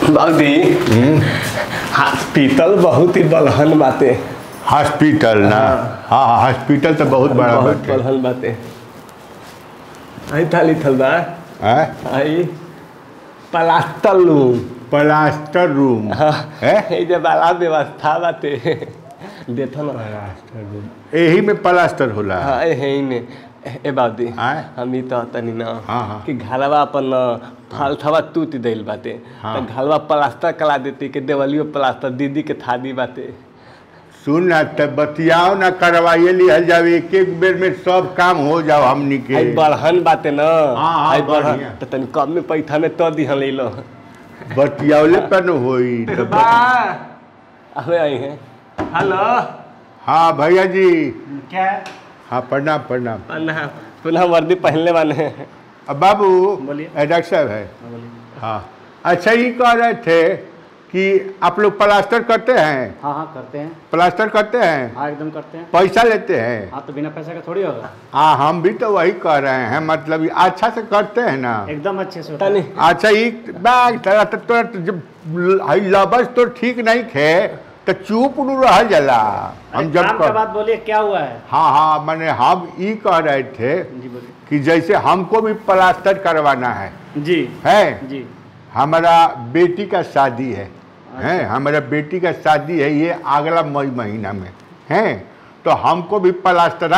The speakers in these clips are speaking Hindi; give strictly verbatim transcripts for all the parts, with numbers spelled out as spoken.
बाबूजी हॉस्पिटल बहुत ही बलहन बाते। हॉस्पिटल ना? हाँ हाँ हॉस्पिटल तो बहुत बड़ा बहुत बाटे। बलहन बाते। आई थाली थलदा हैं? आई प्लास्टर रूम। प्लास्टर रूम हाँ है? ये जब वाला व्यवस्था बाते देखो ना। प्लास्टर रूम यही में प्लास्टर होला? हाँ यही ने ए बाबूजी आय? हम तो तनी ना हाँ, हाँ। कि घरवा अपन फालथवा टूट दिल बाते। हाँ। तो घरवा प्लास्टर करा देती कि देवलियो प्लास्टर दीदी के थादी बाते। सुन ना तब बतियाओ ना करवाइए लिया जाओ एक एक बेर में सब काम हो जाओ हमनी के। आई बड़हन बाते ना। हाँ, हाँ, आई बड़हन बढ़िया। तो तनी कम में पैसा में तो दी ले लो। बतियावले पर न होई तो बा अबे आई हैं। हेलो हाँ भैया जी। क्या? हाँ प्रणाम प्रणाम। पुनः पुनः वर्दी पहनले वाले। अब बाबू बोलिए। डॉक्टर साहब है। हाँ अच्छा ये कह रहे थे कि आप लोग प्लास्टर करते हैं? हाँ हाँ करते हैं। प्लास्टर करते हैं? हाँ एकदम करते हैं। पैसा लेते हैं? हाँ तो बिना पैसा का थोड़ी होगा। हाँ हम भी तो वही कह रहे हैं मतलब अच्छा से करते हैं ना? एकदम अच्छे से होता है। तनी अच्छा ये बैग तेरा तो तोरा तो जब लबस तो ठीक नहीं खे तो चुप न रह जला। हम जब काम कर... का बात बोलिए क्या हुआ है? हाँ हाँ मैंने हम ये कह रहे थे जी बोलिए। कि जैसे हमको भी प्लास्टर करवाना है। जी है जी हमारा बेटी का शादी है। हैं हमारा बेटी का शादी है ये अगला मई महीना में हैं तो हमको भी प्लास्टरा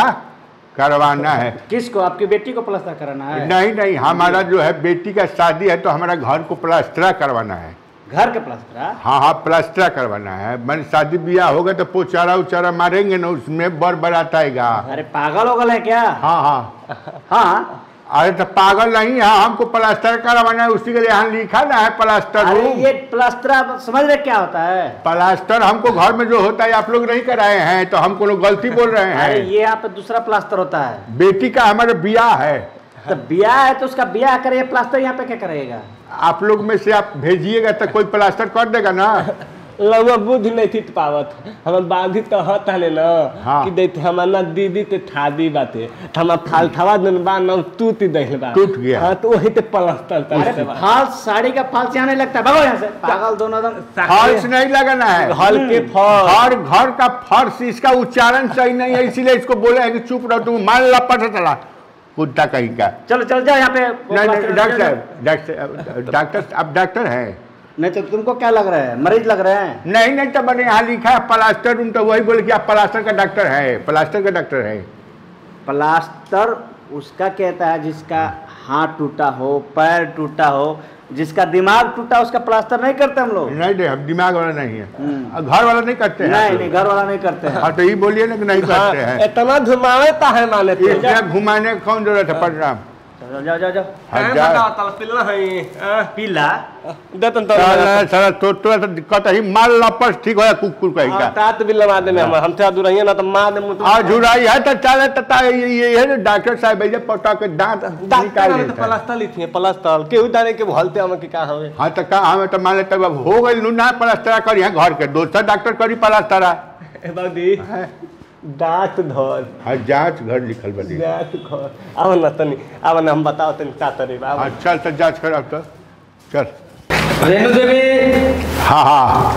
करवाना है। किसको? आपकी बेटी को प्लास्टर कराना है? नहीं नहीं हमारा जो है बेटी का शादी है तो हमारा घर को प्लास्टरा करवाना है। घर का प्लास्टर? हाँ हाँ प्लास्टरा करवाना है। मैंने शादी ब्याह होगा तो पोचारा उचारा मारेंगे ना उसमें बर बरात आएगा। अरे पागल हो गल है क्या? हाँ हाँ हाँ अरे तो पागल नहीं है हमको प्लास्टर करवाना है उसी के लिए यहाँ लिखा ना है प्लास्टर अरे रूम। ये प्लास्टर आप समझ रहे क्या होता है? प्लास्टर हमको घर में जो होता है आप लोग नहीं कराए हैं तो हम कोनो गलती बोल रहे अरे हैं। ये यहाँ पे दूसरा प्लास्टर होता है। बेटी का हमारे ब्याह है। तो ब्याह है तो उसका ब्याह करे, प्लास्टर यहाँ पे क्या करेगा? आप लोग में से आप भेजिएगा तो कोई प्लास्टर कर देगा ना? लउआ बुद्धि नहीं थी पावत हम बांधी तो हत हले ना। हाँ। कि देते हमारा दीदी ते थादी बाते हम फालथवा दिन बा ना टूट दिल बा। टूट गया। हाँ तो वही ते प्लास्टर अरे तल बा। फाल्स साड़ी का फाल्स यहाँ नहीं लगता। भागो यहाँ से पागल दोनों एकदम। फर्श नहीं लगाना है। हल्के फल घर घर का फर्श इसका उच्चारण सही नहीं है इसीलिए इसको बोले हैं कि चुप रहो तुम मान ला पता चला कुत्ता कहीं का। चलो चलो जाओ यहाँ पे। नहीं नहीं डॉक्टर साहब डॉक्टर डॉक्टर आप डॉक्टर हैं? नहीं तो तुमको क्या लग रहा है? मरीज लग रहे हैं? नहीं नहीं तो मैंने यहाँ लिखा है प्लास्टर रूम तो वही बोले कि आप प्लास्टर का डॉक्टर है। प्लास्टर का डॉक्टर है। प्लास्टर उसका कहता है जिसका हाथ टूटा हो, पैर टूटा हो, जिसका दिमाग टूटा उसका प्लास्टर नहीं करते हम लोग। नहीं नहीं हम दिमाग वाला नहीं है। हम्म। घर वाला नहीं करते हैं? नहीं नहीं घर वाला नहीं करते हैं। हाँ तो ये बोलिए ना कि नहीं करते हैं। इतना घुमावता है माने तो इसलिए घुमाने की कौन जरूरत है? प्रणाम। चलो जाओ जाओ जाओ। पिलना है पीला दे तन साला साला तो तो दिक्कत है माल लापस ठीक होया कुकुर कहीं का। तात भी लगा दे हम हम से दूर ना तो मार दे मुंह। आ जुराई है तो चले तता ये ये है डॉक्टर साहब भैया पटा के दांत निकाल तो लेते हैं। प्लास्टर ली थी प्लास्टर केहू दाने के भलते हम के का हवे। हाँ तो का हमें तो मान लेते अब हो गई ना प्लास्टर करी है घर के दोसर डॉक्टर करी प्लास्टर। ए बाबूजी दांत धर हाँ जांच घर लिखल बनी। दांत धर अब न तनी अब न हम बताओ तनी का तरी बाबू। हाँ चल तो जांच कराओ तो चल। रेणु देवी हाँ हाँ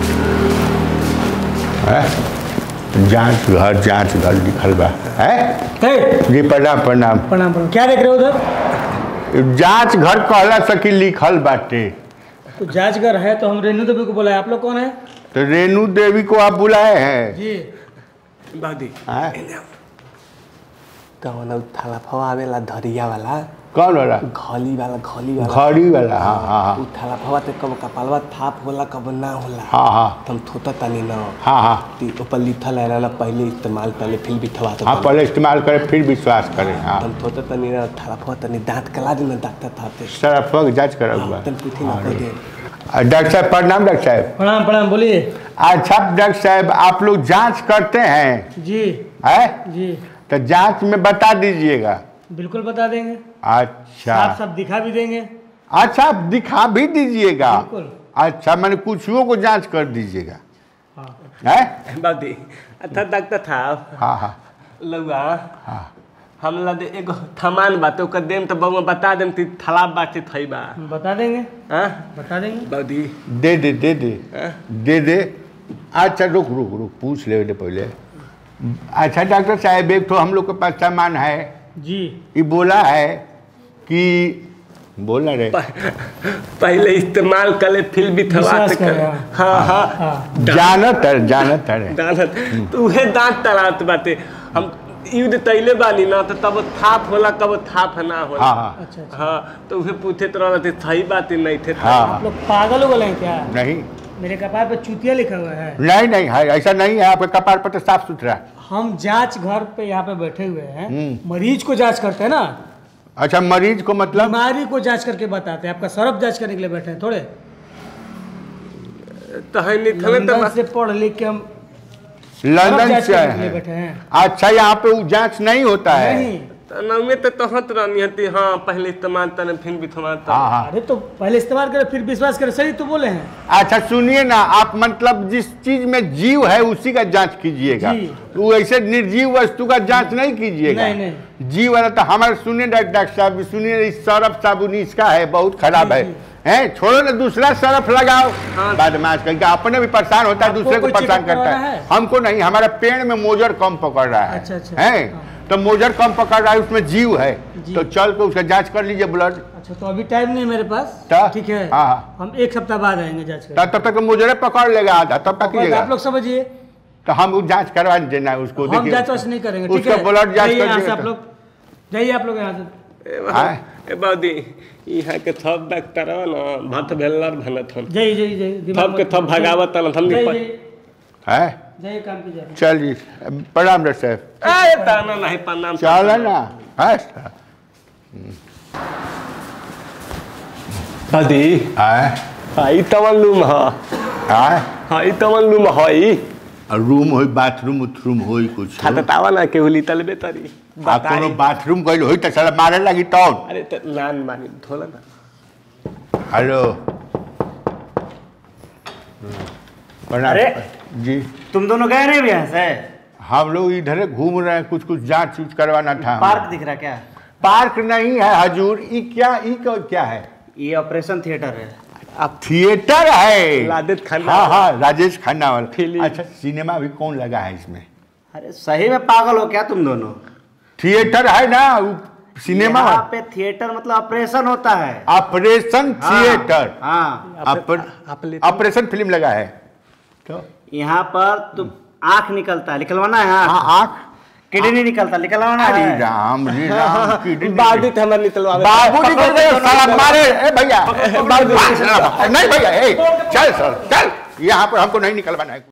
है जांच घर जांच घर लिखल बा है जी। प्रणाम प्रणाम प्रणाम प्रणाम। क्या देख रहे हो उधर? जांच घर कहला सकी लिखल बाटे। तो जांच घर है तो हम रेणु देवी को बुलाए। आप लोग कौन है? तो रेणु देवी को आप बुलाए हैं? जी बाबूजी हाँ? कौन थाला फवा आवेला धरिया वाला कौन वाला? घली वाला घली वाला घड़ी वाला। हाँ हाँ हाँ उ थाला फवा ते कब कपालवा थाप होला कब ना होला। हाँ हाँ तुम थोता तनी ना हाँ हाँ ती ऊपर लिखल है ना पहले इस्तेमाल पहले फिर भी थवा हाँ पहले इस्तेमाल करें फिर विश्वास करें। हाँ तुम थोता तनी ना थाला फवा तनी दांत कला दिन में डॉक्टर थाते सर जांच करा हुआ। तन पूछी ना कोई दे। डॉक्टर साहब प्रणाम। डॉक्टर साहब प्रणाम प्रणाम। बोलिए। अच्छा डॉक्टर साहब आप लोग जांच करते हैं जी है? जी तो जांच में बता दीजिएगा। बिल्कुल बता देंगे। अच्छा साफ साफ दिखा भी देंगे। अच्छा आप दिखा भी दीजिएगा। बिल्कुल। अच्छा मैंने कुछुओं को जांच कर दीजिएगा हाँ है? बाबूजी अच्छा डॉक्टर था हाँ हाँ लउआ हाँ हम ला दे एगो थमान बात ओकर देम तो बउआ बता देम ती थलाब बात थई बा बता देंगे हां बता देंगे बौदी दे दे दे दे हाँ? दे दे अच्छा रुक रुक रुक पूछ ले ले पहले। अच्छा डॉक्टर साहब एक तो हम लोग के पास सामान है जी ये बोला है कि बोला रे पहले इस्तेमाल करे फिर भी थवा विश्वास कर करे, हां हां हाँ जानत है जानत है दानत तो उहे दांत तरात बाटे हम युद्ध तैले बानी ना तो तब थाप होला कब थाप ना होला हाँ हाँ अच्छा अच्छा हाँ तो उहे पूछे तो रहते सही बात नहीं थे हाँ आप लोग पागल हो गए हैं क्या? नहीं मेरे कपार पे चूतिया लिखा हुआ है। नहीं नहीं है ऐसा नहीं है आपका कपार पर तो साफ सुथरा है। हम जांच घर पे यहाँ पे बैठे हुए हैं, मरीज को जांच करते हैं ना, अच्छा मरीज को मतलब बीमारी को जांच करके बताते हैं। आपका सरफ जांच करने के लिए बैठे हैं थोड़े। तो है नहीं थले तो लंदन से पढ़ लिख के हम लंदन जांच से करने के लिए है। बैठे हैं। अच्छा यहाँ पे वो जांच नहीं होता है। नहीं नौमे तो तहत रहनी हती हाँ पहले इस्तेमाल तने फिर भी थमा हाँ हाँ अरे तो पहले इस्तेमाल करें फिर विश्वास करें, सही तो बोले हैं। अच्छा सुनिए ना आप मतलब जिस चीज में जीव है उसी का जांच कीजिएगा, जी। वो ऐसे निर्जीव वस्तु का जांच नहीं कीजिएगा। नहीं, नहीं। जीव वाला तो हमारे सुनिए डॉक्टर साहब सुनिए इस सरफ साबुन इसका है बहुत खराब है हैं छोड़ो ना दूसरा सरफ लगाओ। हाँ। बदमाश करके अपने भी परेशान होता है आपको दूसरे को कोई परेशान चेकअप करता करवाना है है? हमको नहीं हमारा पेड़ में मोजर कम पकड़ रहा है। अच्छा, अच्छा। हैं हाँ। तो मोजर कम पकड़ रहा है उसमें जीव है जी। तो चल के उसका जांच कर लीजिए ब्लड। अच्छा तो अभी टाइम नहीं है मेरे पास, तो? ठीक है हाँ, हाँ। हम एक सप्ताह बाद आएंगे जांच करने। तब तब तक मोजरे पकड़ लेगा आधा तब तक आप कीजिएगा लोग समझिए तो हम वो जांच करवा देना उसको हम देखिए जांच वाच नहीं करेंगे, ठीक उसका है। ब्लड जांच जाइए कर यहाँ से दिया आप तो। लोग, जाइए आप लोग यहाँ से। आए? ए बादी यहाँ के थप डॉक्टर ना भत भेलर भनत हम जाइए जाइए जाइए दिमाग थप के मत- थप भगावत ना हम जाइए, नहीं जाइए है जाइए काम कीजिए। चल जी प्रणाम डॉक्टर साहब। आए ताना नहीं प्रणाम चल ना है सर। बादी आए हाई तवन लूम हा आए हाई तवन लूम हाई रूम होई बाथरूम उथरूम होई कुछ खाता तावा ना के हुली तलबे तरी आ कोनो बाथरूम गइल होई त साला मारे लगी तो अरे तो लान मारी धोला ना हेलो प्रणाम अरे! जी तुम दोनों गए नहीं भी यहाँ से? हम लोग इधर घूम रहे हैं कुछ कुछ जांच उच करवाना था। पार्क दिख रहा क्या? पार्क नहीं है हजूर ई क्या ई क्या है ये ऑपरेशन थिएटर है। आप थिएटर है लादेत खन्ना हाँ हाँ राजेश खन्ना वाला फिल्म। अच्छा सिनेमा भी कौन लगा है इसमें अरे सही में पागल हो क्या तुम दोनों? थिएटर है ना वो सिनेमा यहाँ पे थिएटर मतलब ऑपरेशन होता है। ऑपरेशन हाँ, थिएटर हाँ आप- आप ले- ऑपरेशन फिल्म लगा है तो यहाँ पर तुम आँख निकलता है, निकलवाना है हाँ आँख। आँख किडनी निकलता निकलवाना अरे है। राम रे राम किडनी बादी थे हमारे निकलवा बाबू निकल गए साला मारे ए भैया नहीं भैया ए चल सर चल यहाँ पर हमको नहीं निकलवाना है।